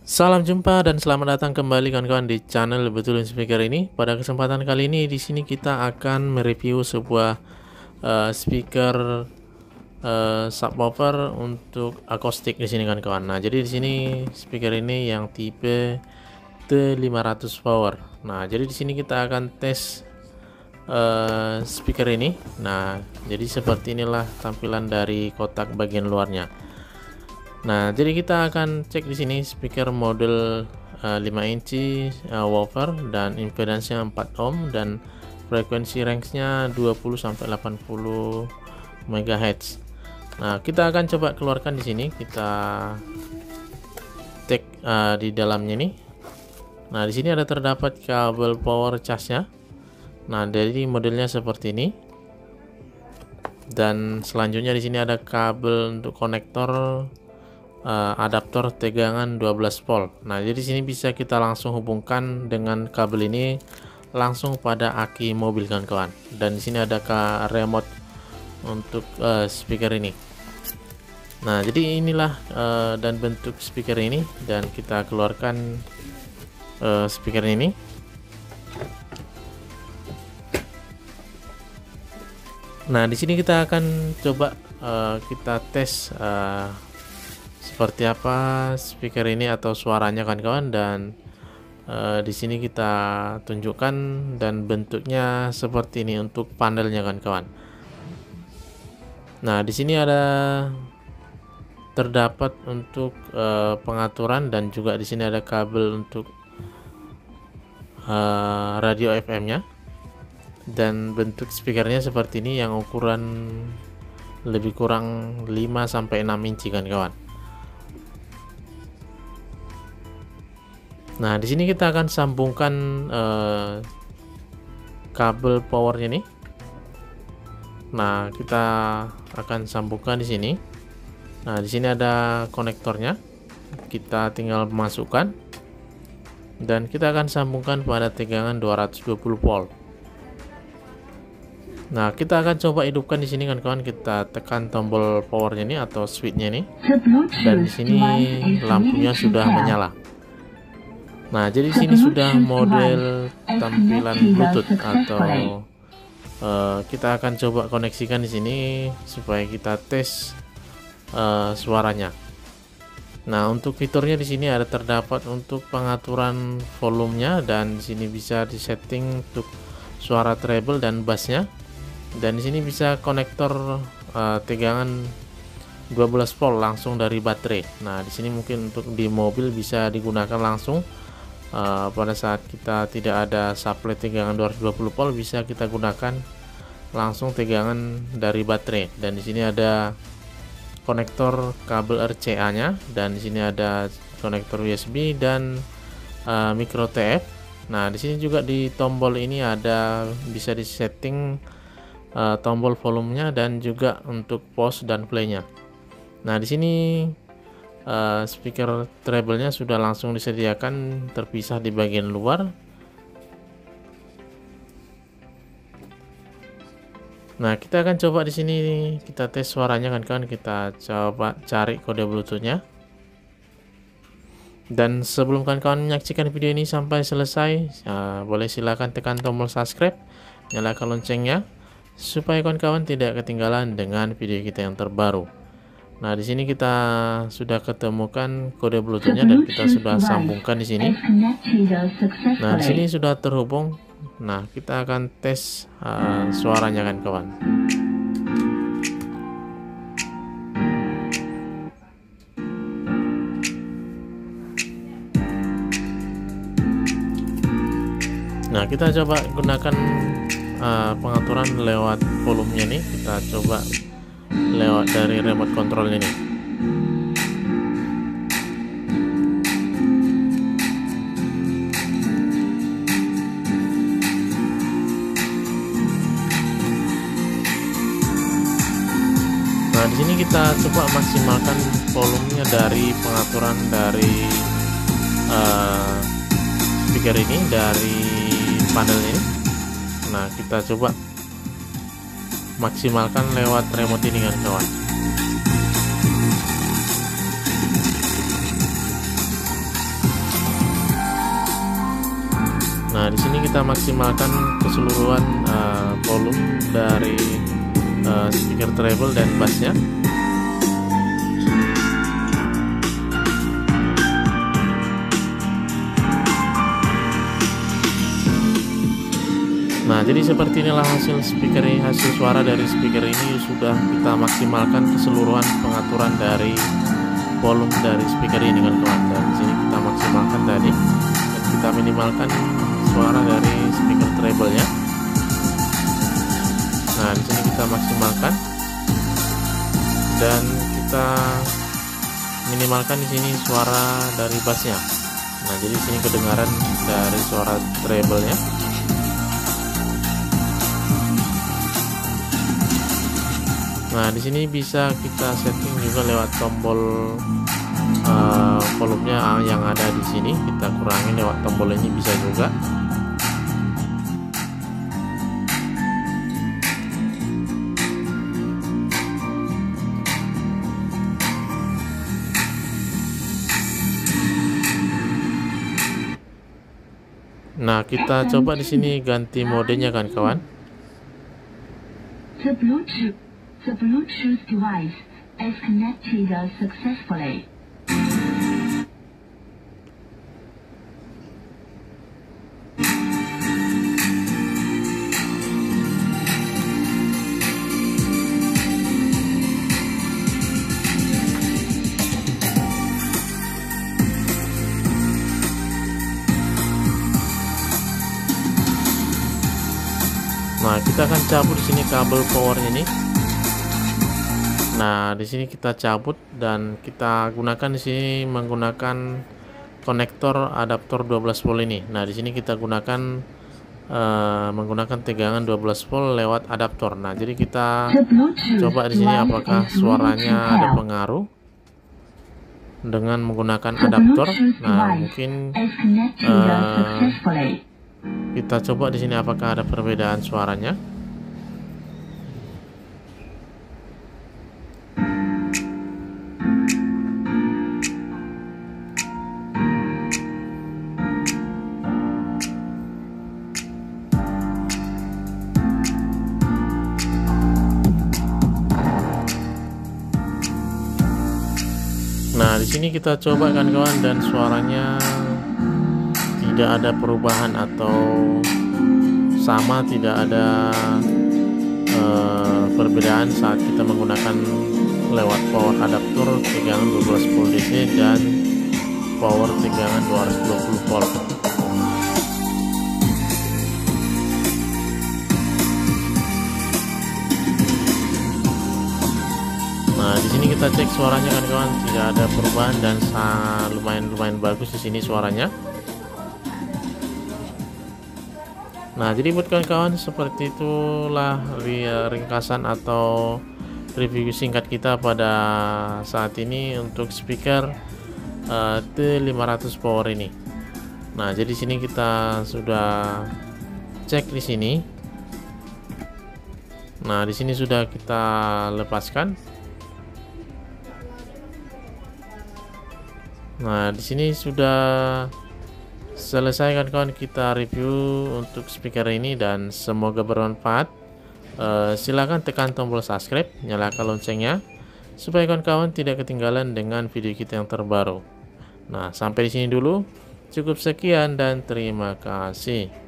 Salam jumpa dan selamat datang kembali kawan-kawan di channel Betulin Speaker ini. Pada kesempatan kali ini di sini kita akan mereview sebuah speaker subwoofer untuk akustik di sini kawan-kawan. Nah, jadi di sini speaker ini yang tipe T500 power. Nah, jadi di sini kita akan tes speaker ini. Nah, jadi seperti inilah tampilan dari kotak bagian luarnya. Nah, jadi kita akan cek di sini speaker model 5 inci woofer dan impedansnya 4 ohm dan frekuensi range-nya 20 sampai 80 MHz. Nah, kita akan coba keluarkan di sini. Kita cek di dalamnya nih. Nah, di sini ada terdapat kabel power charge-nya. Nah, dari modelnya seperti ini. Dan selanjutnya di sini ada kabel untuk konektor adaptor tegangan 12 volt. Nah, jadi sini bisa kita langsung hubungkan dengan kabel ini langsung pada aki mobil kawan-kawan. Dan di sini ada remote untuk speaker ini. Nah, jadi inilah dan bentuk speaker ini, dan kita keluarkan speaker ini. Nah, di sini kita akan coba kita tes seperti apa speaker ini atau suaranya kawan-kawan, dan di sini kita tunjukkan dan bentuknya seperti ini untuk panelnya kawan-kawan. Nah, di sini ada terdapat untuk pengaturan, dan juga di sini ada kabel untuk radio FM-nya, dan bentuk speakernya seperti ini yang ukuran lebih kurang 5 sampai 6 inci kawan-kawan. Nah, di sini kita akan sambungkan kabel powernya nih. Nah, kita akan sambungkan di sini. Nah, di sini ada konektornya. Kita tinggal masukkan dan kita akan sambungkan pada tegangan 220 volt. Nah, kita akan coba hidupkan di sini kawan-kawan. Kita tekan tombol powernya nih atau switchnya nih. Dan di sini lampunya sudah menyala. Nah, jadi sini sudah model tampilan Bluetooth atau kita akan coba koneksikan di sini supaya kita tes suaranya. Nah, untuk fiturnya di sini ada terdapat untuk pengaturan volumenya, dan di sini bisa disetting untuk suara treble dan bassnya. Dan di sini bisa konektor tegangan 12 volt langsung dari baterai. Nah, di sini mungkin untuk di mobil bisa digunakan langsung. Pada saat kita tidak ada supply tegangan 220 volt, bisa kita gunakan langsung tegangan dari baterai. Dan di sini ada konektor kabel RCA-nya, dan di sini ada konektor USB dan micro TF. Nah, di sini juga di tombol ini ada bisa disetting tombol volumenya dan juga untuk pause dan play-nya. Nah, di sini speaker treble-nya sudah langsung disediakan terpisah di bagian luar. Nah, kita akan coba di sini kita tes suaranya kan, kita coba cari kode Bluetooth-nya. Dan sebelum kawan-kawan menyaksikan video ini sampai selesai, boleh silakan tekan tombol subscribe, nyalakan loncengnya supaya kawan-kawan tidak ketinggalan dengan video kita yang terbaru. Nah, di sini kita sudah ketemukan kode Bluetooth-nya dan kita sudah sambungkan di sini. Nah, di sini sudah terhubung. Nah, kita akan tes suaranya kan kawan. Nah, kita coba gunakan pengaturan lewat volumenya nih. Kita coba lewat dari remote control ini. Nah, di sini kita coba maksimalkan volumenya dari pengaturan dari speaker ini, dari panel ini. Nah, kita coba maksimalkan lewat remote ini kan kawan. Nah, di sini kita maksimalkan keseluruhan volume dari speaker treble dan bassnya. Nah, jadi seperti inilah hasil suara dari speaker ini. Sudah kita maksimalkan keseluruhan pengaturan dari volume dari speaker ini kan kawan. Dan di sini kita maksimalkan tadi, dan kita minimalkan suara dari speaker treble-nya. Nah, di sini kita maksimalkan dan kita minimalkan di sini suara dari bassnya. Nah, jadi di sini kedengaran dari suara treble-nya. Nah, di sini bisa kita setting juga lewat tombol volumenya yang ada di sini. Kita kurangi lewat tombol ini bisa juga. Nah, kita coba di sini ganti modenya kan kawan. The Bluetooth device is connected successfully. Nah, kita akan cabut di sini kabel powernya ini. Nah, di sini kita cabut dan kita gunakan di sini menggunakan konektor adaptor 12 volt ini. Nah, di sini kita gunakan menggunakan tegangan 12 volt lewat adaptor. Nah, jadi kita coba di sini apakah suaranya ada pengaruh dengan menggunakan adaptor. Nah, mungkin kita coba di sini apakah ada perbedaan suaranya. Nah, di sini kita coba kan kawan, dan suaranya tidak ada perubahan atau sama, tidak ada perbedaan saat kita menggunakan lewat power adaptor tegangan 12 volt DC dan power tegangan 220 volt. Nah, di sini kita cek suaranya kan kawan, tidak ada perubahan dan lumayan bagus di sini suaranya. Nah, jadi buat kawan-kawan seperti itulah ringkasan atau review singkat kita pada saat ini untuk speaker T500 power ini. Nah, jadi sini kita sudah cek di sini. Nah, di sini sudah kita lepaskan. Nah, di sini sudah selesai kan kawan kita review untuk speaker ini, dan semoga bermanfaat. Silahkan tekan tombol subscribe, nyalakan loncengnya supaya kawan-kawan tidak ketinggalan dengan video kita yang terbaru. Nah, sampai di sini dulu. Cukup sekian dan terima kasih.